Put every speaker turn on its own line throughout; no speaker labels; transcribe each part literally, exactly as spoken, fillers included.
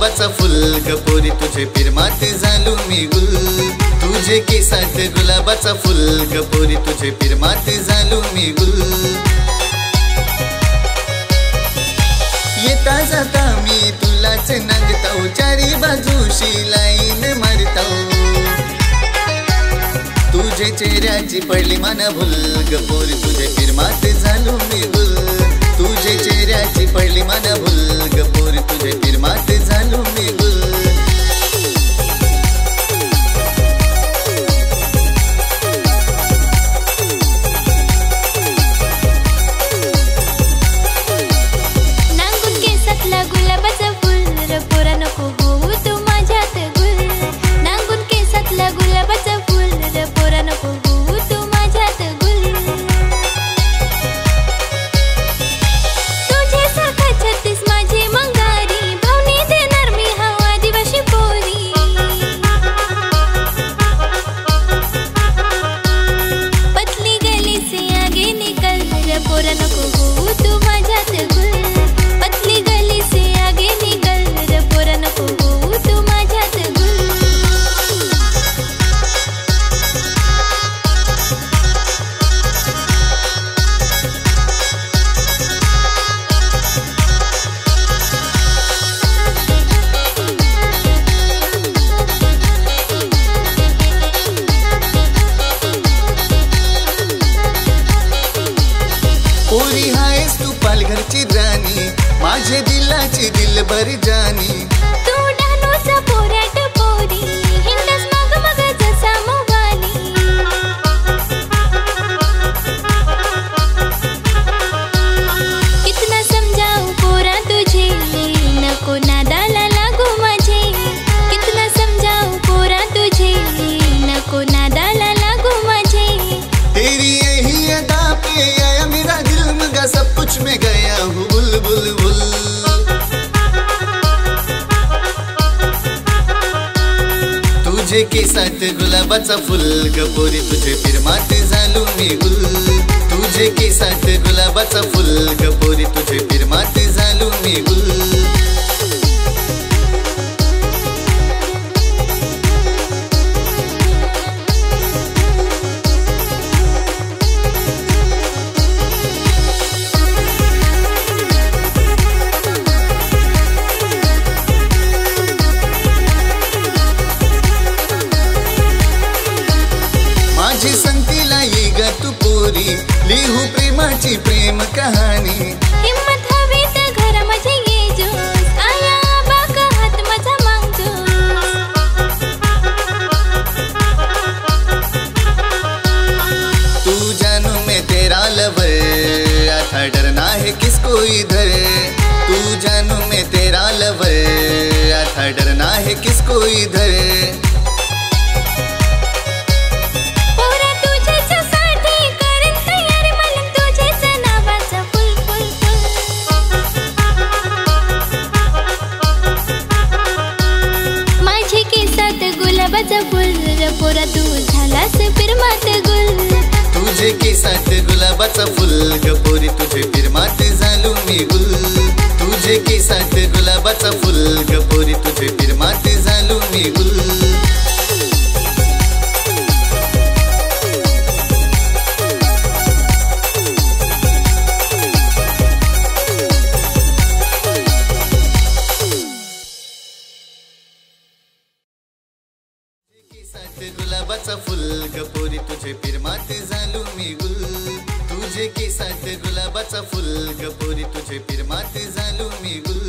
गुलाबाचा full गपोरी तुझे फिरमात झालो मी गुल तुझे केसात गुलाबाचा फुल गपोरी तुझे फिरमात झालो मी गुल येता जाता मी तुलाच नांगताऊ चारी बाजूशी लाईन मारताऊ तुझे चेहऱ्याची पडली मन भुल गपोरी तुझे फिरमात झालो मी गुल तुझे चेहऱ्याची पडली मन भुल गपोरी तुझे फिरमात झालो मी गुल
नांगून केसातला गुलाबाचा फुल र पोरा नको होऊ तू माझ्यात गुल नांगून केसातला गुलाबाचा फुल र पोरा नको होऊ तू माझ्यात गुल तुझे सारखा छत्तीस माझी मंगारी भावनी देणार मी हवा आदिवासी पोरी पतली गली से आगे निकल र पोरा नको होऊ तू माझ्यात गुल पतली गली से आगे निकल र पोरा नको होऊ तू माझ्यात गुल
पोरी हायस तू पालघरची राणी माझे दिलाची दिलबर जानी
तू डहाणूचा पोऱ्याट पोरी हिंडस मग मग जसा मोवाली कितना समजाऊ पोरा तुझे नको नादाला लागू माझे कितना समजाऊ पोरा तुझे नको नादाला लागू माझे
तेरी यही अदा पे आया मेरा दिल मगा सब कुछ में गया हूँ बुल बुल बुल तुझे केसात गुलाबाचा फुल गपोरी तुझे फिरमात झालो मी गुल तुझे केसात गुलाबाचा फुल गपोरी तुझे फिरमात झालो मी गुल माझी संगतीला ये ग तू पोरी लिहू प्रेमाची प्रेम कहाणी
हिम्मत हवी तर घर माझे ये जो आया बाका हात माझा मागतो
तू जानू मैं तेरा लवर आता डरना है किसको इधर तू जानू मैं तेरा लवर आता डरना है किसको इधर
पोरा तुझेच साठी करेन तयारी मला तुझेच नावाचा फुल फुल फुल माझे केसात गुलाबाचा फुल र पोरा तू झालास फिरमात गुल
तुझे केसात गुलाबाचा फुल गपोरी तुझे फिरमात झालो मी गुल तुझे केसात गुलाबाचा फुल गपोरी तुझे फिरमात झालो मी गुल केसात गुलाबाचा फुल गपोरी तुझे फिरमात झालो मी गुल तुझे केसात गुलाबाचा फुल गपोरी तुझे फिरमात झालो मी गुल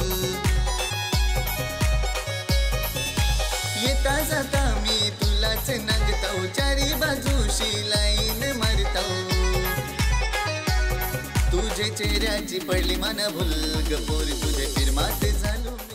येता जाता मी तुलाच नांगताऊ चारी बाजूशी लाईन मारताऊ तुझे चेहऱ्याची पडली मन भुल गपोरी तुझे फिरमात झालो मी